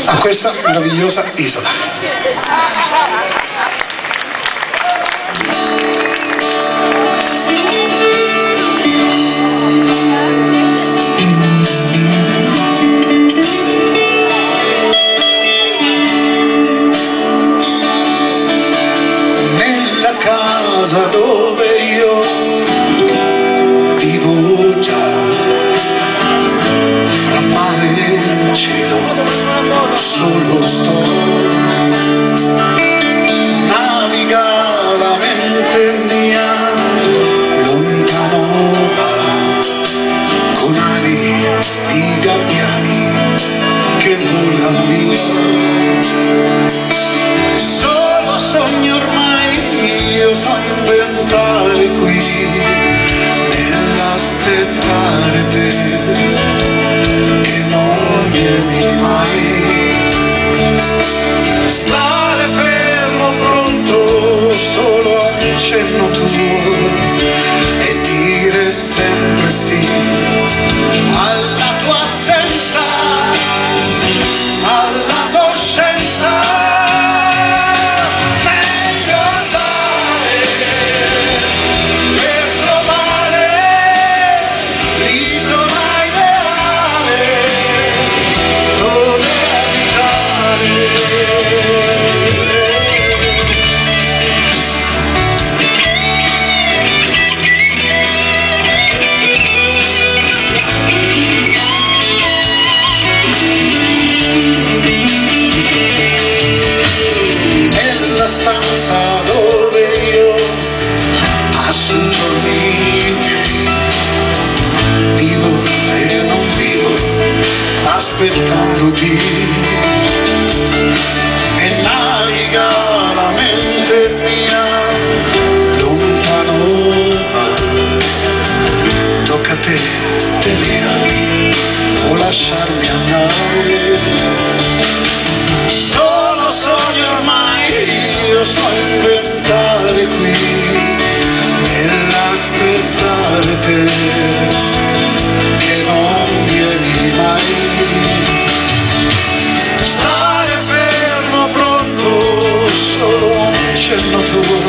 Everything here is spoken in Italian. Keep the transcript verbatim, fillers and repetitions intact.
a questa meravigliosa isola. Nella casa dove io vivo già, fra mare e cielo solo sto, naviga la mente mia lontano va, con ali di gabbiani che volano via. Solo sogno ormai io so inventare qui, nell'aspettare te che non vieni mai. Stare fermo pronto solo al cenno tuo e dire sempre sì alla tua assenza, alla coscienza. Stanza dove io passo i giorni miei, vivo e non vivo aspettandoti, e naviga la mente mia lontano va. Tocca a te, Delia, o lasciarmi andare. Solo sogno ormai io so inventare qui, nell'aspettare te che non vieni mai. Stare fermo pronto solo un cenno tuo